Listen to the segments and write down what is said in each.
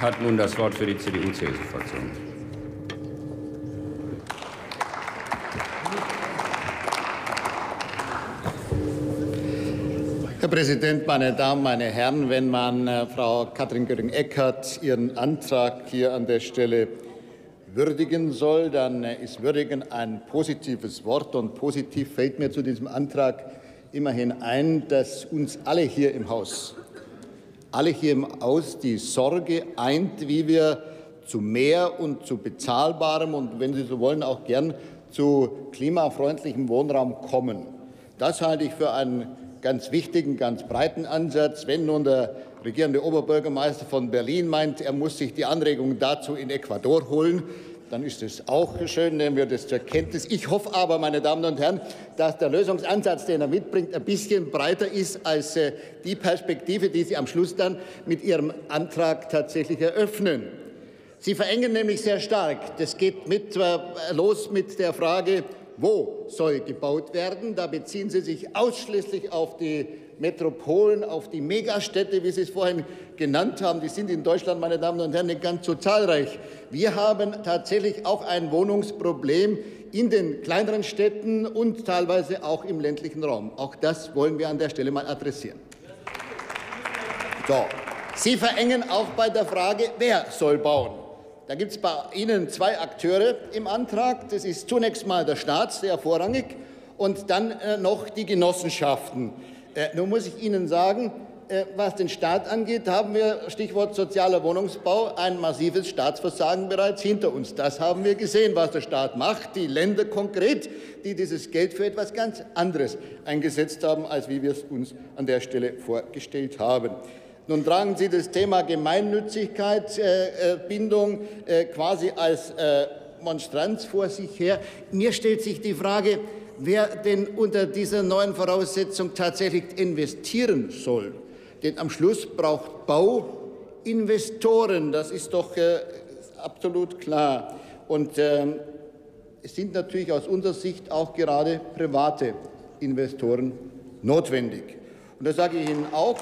hat nun das Wort für die CDU-CSU-Fraktion. Herr Präsident, meine Damen, meine Herren! Wenn man Frau Katrin Göring-Eckardt ihren Antrag hier an der Stelle würdigen soll, dann ist würdigen ein positives Wort. Und positiv fällt mir zu diesem Antrag immerhin ein, dass uns alle hier im Haus die Sorge eint, wie wir zu mehr und zu bezahlbarem und, wenn Sie so wollen, auch gern zu klimafreundlichem Wohnraum kommen. Das halte ich für einen ganz wichtigen, ganz breiten Ansatz. Wenn nun der regierende Oberbürgermeister von Berlin meint, er muss sich die Anregungen dazu in Ecuador holen, dann ist es auch schön, nehmen wir das zur Kenntnis. Ich hoffe aber, meine Damen und Herren, dass der Lösungsansatz, den er mitbringt, ein bisschen breiter ist als die Perspektive, die Sie am Schluss dann mit Ihrem Antrag tatsächlich eröffnen. Sie verengen nämlich sehr stark. Das geht los mit der Frage, wo soll gebaut werden? Da beziehen Sie sich ausschließlich auf die Metropolen, auf die Megastädte, wie Sie es vorhin genannt haben. Die sind in Deutschland, meine Damen und Herren, nicht ganz so zahlreich. Wir haben tatsächlich auch ein Wohnungsproblem in den kleineren Städten und teilweise auch im ländlichen Raum. Auch das wollen wir an der Stelle mal adressieren. So. Sie verengen auch bei der Frage, wer soll bauen. Da gibt es bei Ihnen zwei Akteure im Antrag. Das ist zunächst mal der Staat, sehr vorrangig, und dann noch die Genossenschaften. Nun muss ich Ihnen sagen, was den Staat angeht, haben wir, Stichwort sozialer Wohnungsbau, ein massives Staatsversagen bereits hinter uns. Das haben wir gesehen, was der Staat macht. Die Länder konkret, die dieses Geld für etwas ganz anderes eingesetzt haben, als wie wir es uns an der Stelle vorgestellt haben. Nun tragen Sie das Thema Gemeinnützigkeitsbindung quasi als Monstranz vor sich her. Mir stellt sich die Frage, wer denn unter dieser neuen Voraussetzung tatsächlich investieren soll. Denn am Schluss braucht Bau Investoren. Das ist doch absolut klar. Und es sind natürlich aus unserer Sicht auch gerade private Investoren notwendig. Und da sage ich Ihnen auch,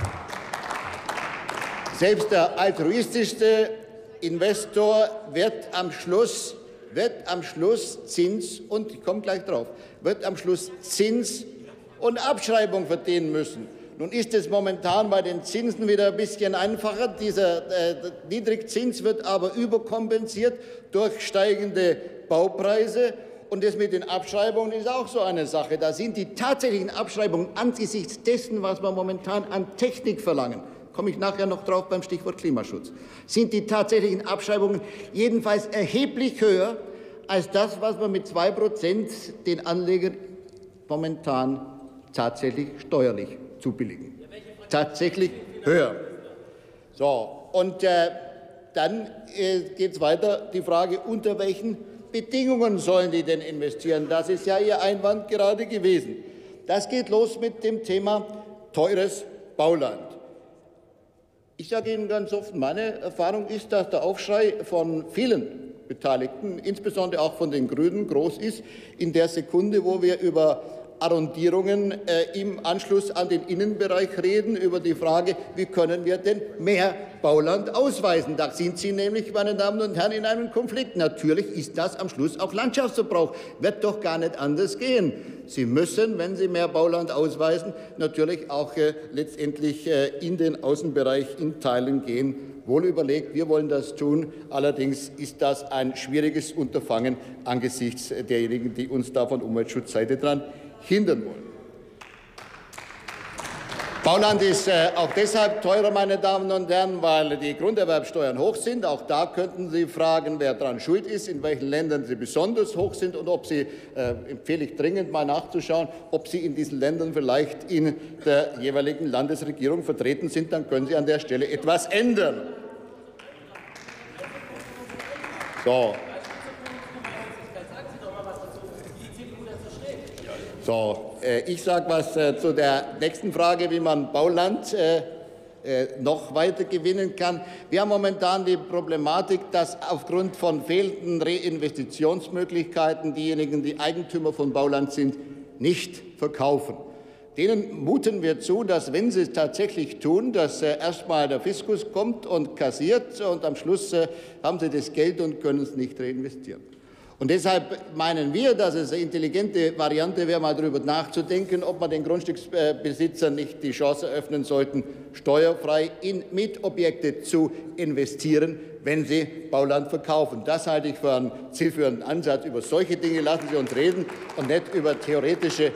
selbst der altruistischste Investor wird am Schluss Zins, und ich komme gleich drauf, wird am Schluss Zins und Abschreibung verdienen müssen. Nun ist es momentan bei den Zinsen wieder ein bisschen einfacher. Dieser Niedrigzins wird aber überkompensiert durch steigende Baupreise. Und das mit den Abschreibungen ist auch so eine Sache. Da sind die tatsächlichen Abschreibungen angesichts dessen, was wir momentan an Technik verlangen, komme ich nachher noch drauf beim Stichwort Klimaschutz, sind die tatsächlichen Abschreibungen jedenfalls erheblich höher als das, was wir mit 2% den Anlegern momentan tatsächlich steuerlich zubilligen. Tatsächlich höher. So, und dann geht es weiter, die Frage, unter welchen Bedingungen sollen die denn investieren? Das ist ja Ihr Einwand gerade gewesen. Das geht los mit dem Thema teures Bauland. Ich sage Ihnen ganz offen, meine Erfahrung ist, dass der Aufschrei von vielen Beteiligten, insbesondere auch von den Grünen, groß ist, in der Sekunde, wo wir über Arrondierungen im Anschluss an den Innenbereich reden, über die Frage, wie können wir denn mehr Bauland ausweisen. Da sind Sie nämlich, meine Damen und Herren, in einem Konflikt. Natürlich ist das am Schluss auch Landschaftsverbrauch. Wird doch gar nicht anders gehen. Sie müssen, wenn Sie mehr Bauland ausweisen, natürlich auch letztendlich in den Außenbereich in Teilen gehen. Wohl überlegt, wir wollen das tun. Allerdings ist das ein schwieriges Unterfangen angesichts derjenigen, die uns da von Umweltschutzseite dran hindern wollen. Bauland ist auch deshalb teurer, meine Damen und Herren, weil die Grunderwerbsteuern hoch sind. Auch da könnten Sie fragen, wer daran schuld ist, in welchen Ländern sie besonders hoch sind und ob Sie, empfehle ich dringend mal nachzuschauen, ob Sie in diesen Ländern vielleicht in der jeweiligen Landesregierung vertreten sind. Dann können Sie an der Stelle etwas ändern. So. Ich sage was zu der nächsten Frage, wie man Bauland noch weiter gewinnen kann. Wir haben momentan die Problematik, dass aufgrund von fehlenden Reinvestitionsmöglichkeiten diejenigen, die Eigentümer von Bauland sind, nicht verkaufen. denen muten wir zu, dass, wenn sie es tatsächlich tun, dass erstmal der Fiskus kommt und kassiert und am Schluss haben sie das Geld und können es nicht reinvestieren. Und deshalb meinen wir, dass es eine intelligente Variante wäre, mal darüber nachzudenken, ob man den Grundstücksbesitzern nicht die Chance eröffnen sollten, steuerfrei in Mietobjekte zu investieren, wenn sie Bauland verkaufen. Das halte ich für einen zielführenden Ansatz. Über solche Dinge lassen Sie uns reden und nicht über theoretische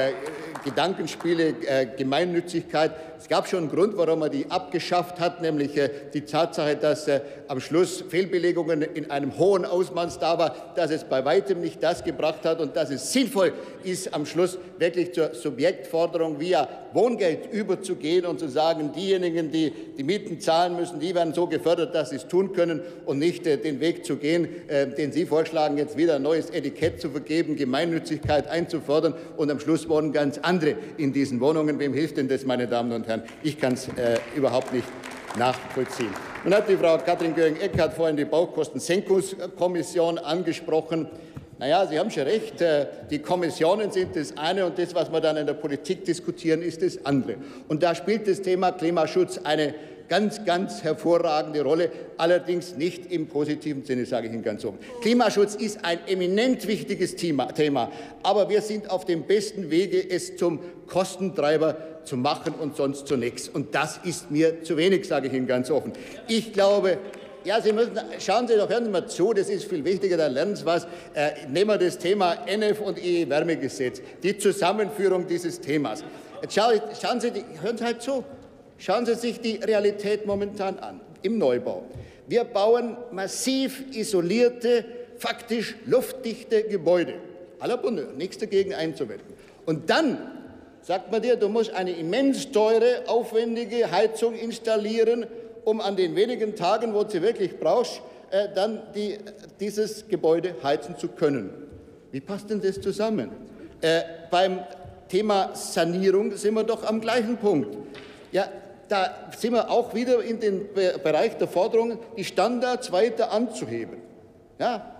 Gedankenspiele, Gemeinnützigkeit. Es gab schon einen Grund, warum man die abgeschafft hat, nämlich die Tatsache, dass am Schluss Fehlbelegungen in einem hohen Ausmaß da war, dass es bei weitem nicht das gebracht hat und dass es sinnvoll ist, am Schluss wirklich zur Subjektforderung via Wohngeld überzugehen und zu sagen, diejenigen, die die Mieten zahlen müssen, die werden so gefördert, dass sie es tun können und nicht den Weg zu gehen, den Sie vorschlagen, jetzt wieder ein neues Etikett zu vergeben, Gemeinnützigkeit einzufordern und am Schluss wohnen ganz andere in diesen Wohnungen. Wem hilft denn das, meine Damen und Herren? Ich kann es überhaupt nicht nachvollziehen. Nun hat die Frau Katrin Göring-Eckardt vorhin die Baukostensenkungskommission angesprochen. Naja, Sie haben schon recht, die Kommissionen sind das eine und das, was wir dann in der Politik diskutieren, ist das andere. Und da spielt das Thema Klimaschutz eine ganz, ganz hervorragende Rolle, allerdings nicht im positiven Sinne, sage ich Ihnen ganz offen. Klimaschutz ist ein eminent wichtiges Thema, aber wir sind auf dem besten Wege, es zum Kostentreiber zu machen und sonst zu nichts. Und das ist mir zu wenig, sage ich Ihnen ganz offen. Ich glaube, ja, Sie müssen, schauen Sie doch, hören Sie mal zu, das ist viel wichtiger, dann lernen Sie was. Nehmen wir das Thema NF und EE-Wärmegesetz, die Zusammenführung dieses Themas. Jetzt hören Sie halt zu. Schauen Sie sich die Realität momentan an, im Neubau. Wir bauen massiv isolierte, faktisch luftdichte Gebäude. À la Bonheur, nichts dagegen einzuwenden. Und dann sagt man dir, du musst eine immens teure, aufwendige Heizung installieren, um an den wenigen Tagen, wo du sie wirklich brauchst, dann dieses Gebäude heizen zu können. Wie passt denn das zusammen? Beim Thema Sanierung sind wir doch am gleichen Punkt. Ja, da sind wir auch wieder in den Bereich der Forderung, die Standards weiter anzuheben. Ja,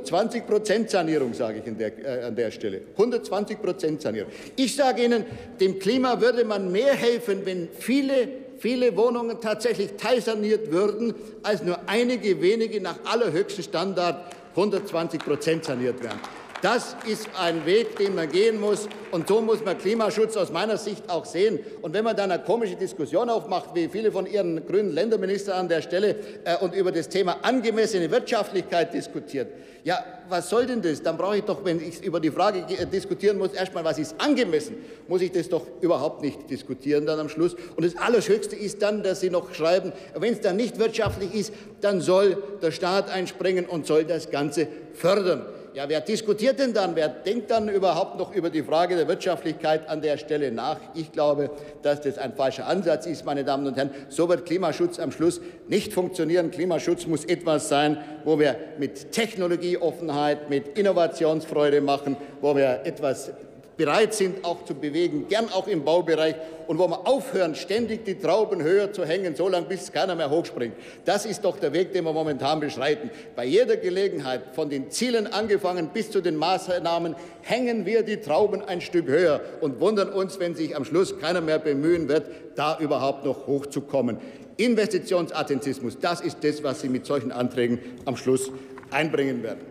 120% Sanierung, sage ich an der Stelle. 120% Sanierung. Ich sage Ihnen, dem Klima würde man mehr helfen, wenn viele Wohnungen tatsächlich teilsaniert würden, als nur einige wenige nach allerhöchstem Standard 120% saniert werden. Das ist ein Weg, den man gehen muss, und so muss man Klimaschutz aus meiner Sicht auch sehen. Und wenn man dann eine komische Diskussion aufmacht, wie viele von Ihren grünen Länderministern an der Stelle, und über das Thema angemessene Wirtschaftlichkeit diskutiert, ja, was soll denn das? Dann brauche ich doch, wenn ich über die Frage diskutieren muss, erstmal, was ist angemessen, muss ich das doch überhaupt nicht diskutieren dann am Schluss. Und das Allerhöchste ist dann, dass Sie noch schreiben, wenn es dann nicht wirtschaftlich ist, dann soll der Staat einspringen und soll das Ganze fördern. Ja, wer diskutiert denn dann? Wer denkt dann überhaupt noch über die Frage der Wirtschaftlichkeit an der Stelle nach? Ich glaube, dass das ein falscher Ansatz ist, meine Damen und Herren. So wird Klimaschutz am Schluss nicht funktionieren. Klimaschutz muss etwas sein, wo wir mit Technologieoffenheit, mit Innovationsfreude machen, wo wir etwas bereit sind, auch zu bewegen, gern auch im Baubereich, und wo wir aufhören, ständig die Trauben höher zu hängen, so lange, bis keiner mehr hochspringt. Das ist doch der Weg, den wir momentan beschreiten. Bei jeder Gelegenheit, von den Zielen angefangen bis zu den Maßnahmen, hängen wir die Trauben ein Stück höher und wundern uns, wenn sich am Schluss keiner mehr bemühen wird, da überhaupt noch hochzukommen. Investitionsattentizismus, das ist das, was Sie mit solchen Anträgen am Schluss einbringen werden.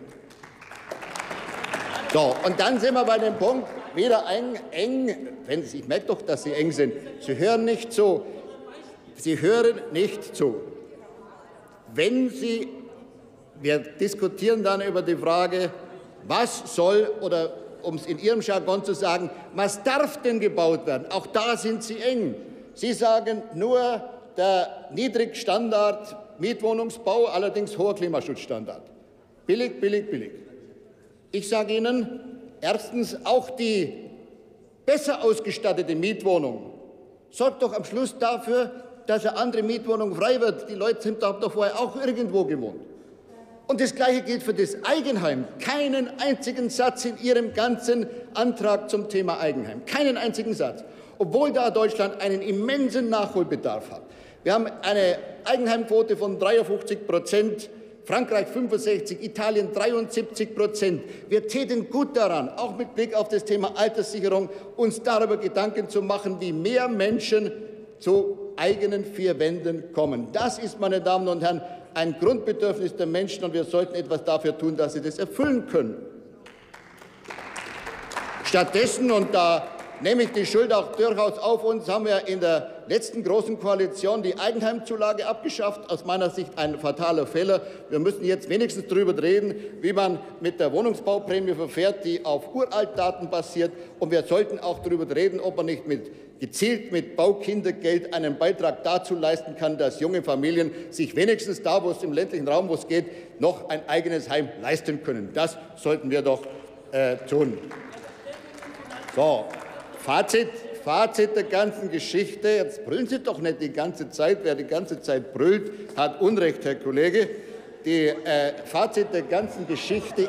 So, und dann sind wir bei dem Punkt, wieder eng, ich merke doch, dass Sie eng sind. Sie hören nicht zu. Sie hören nicht zu. Wir diskutieren dann über die Frage, was soll, oder um es in Ihrem Jargon zu sagen, was darf denn gebaut werden? Auch da sind Sie eng. Sie sagen nur der Niedrigstandard Mietwohnungsbau, allerdings hoher Klimaschutzstandard. Billig, billig, billig. Ich sage Ihnen, erstens, auch die besser ausgestattete Mietwohnung sorgt doch am Schluss dafür, dass eine andere Mietwohnung frei wird. Die Leute haben doch vorher auch irgendwo gewohnt. Und das Gleiche gilt für das Eigenheim. Keinen einzigen Satz in Ihrem ganzen Antrag zum Thema Eigenheim. Keinen einzigen Satz. Obwohl da Deutschland einen immensen Nachholbedarf hat. Wir haben eine Eigenheimquote von 53%. Frankreich 65%, Italien 73%. Wir täten gut daran, auch mit Blick auf das Thema Alterssicherung, uns darüber Gedanken zu machen, wie mehr Menschen zu eigenen vier Wänden kommen. Das ist, meine Damen und Herren, ein Grundbedürfnis der Menschen, und wir sollten etwas dafür tun, dass sie das erfüllen können. Stattdessen, und da nehme ich die Schuld auch durchaus auf uns, haben wir in der letzten Großen Koalition die Eigenheimzulage abgeschafft. Aus meiner Sicht ein fataler Fehler. Wir müssen jetzt wenigstens darüber reden, wie man mit der Wohnungsbauprämie verfährt, die auf Uraltdaten basiert. Und wir sollten auch darüber reden, ob man nicht gezielt mit Baukindergeld einen Beitrag dazu leisten kann, dass junge Familien sich wenigstens da, wo es im ländlichen Raum, wo es geht, noch ein eigenes Heim leisten können. Das sollten wir doch tun. So. Fazit der ganzen Geschichte. Jetzt brüllen Sie doch nicht die ganze Zeit. Wer die ganze Zeit brüllt, hat Unrecht, Herr Kollege. Fazit der ganzen Geschichte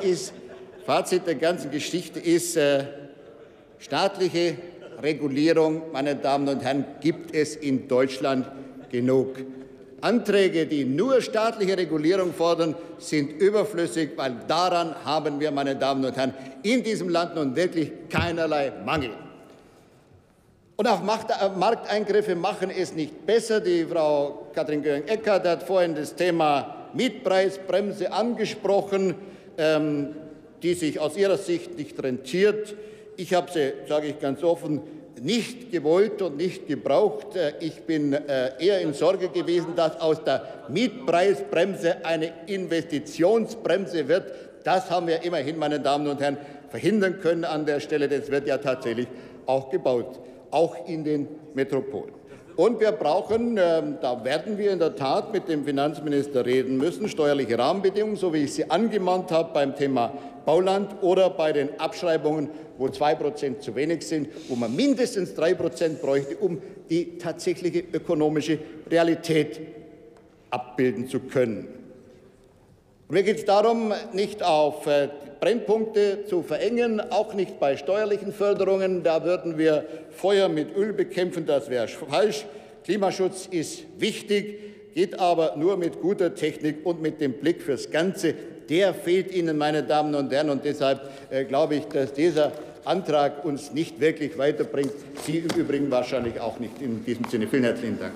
ist, staatliche Regulierung, meine Damen und Herren, gibt es in Deutschland genug. Anträge, die nur staatliche Regulierung fordern, sind überflüssig, weil daran haben wir, meine Damen und Herren, in diesem Land nun wirklich keinerlei Mangel. Und auch Markteingriffe machen es nicht besser. Die Frau Katrin Göring-Eckardt hat vorhin das Thema Mietpreisbremse angesprochen, die sich aus ihrer Sicht nicht rentiert. Ich habe sie, sage ich ganz offen, nicht gewollt und nicht gebraucht. Ich bin eher in Sorge gewesen, dass aus der Mietpreisbremse eine Investitionsbremse wird. Das haben wir immerhin, meine Damen und Herren, verhindern können an der Stelle. Das wird ja tatsächlich auch gebaut, auch in den Metropolen. Und wir brauchen, da werden wir in der Tat mit dem Finanzminister reden müssen, steuerliche Rahmenbedingungen, so wie ich sie angemahnt habe beim Thema Bauland oder bei den Abschreibungen, wo 2% zu wenig sind, wo man mindestens 3% bräuchte, um die tatsächliche ökonomische Realität abbilden zu können. Und mir geht es darum, nicht auf Brennpunkte zu verengen, auch nicht bei steuerlichen Förderungen. Da würden wir Feuer mit Öl bekämpfen, das wäre falsch. Klimaschutz ist wichtig, geht aber nur mit guter Technik und mit dem Blick fürs Ganze. Der fehlt Ihnen, meine Damen und Herren, und deshalb glaube ich, dass dieser Antrag uns nicht wirklich weiterbringt. Sie im Übrigen wahrscheinlich auch nicht. In diesem Sinne vielen herzlichen Dank.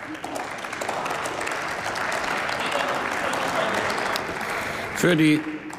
Für die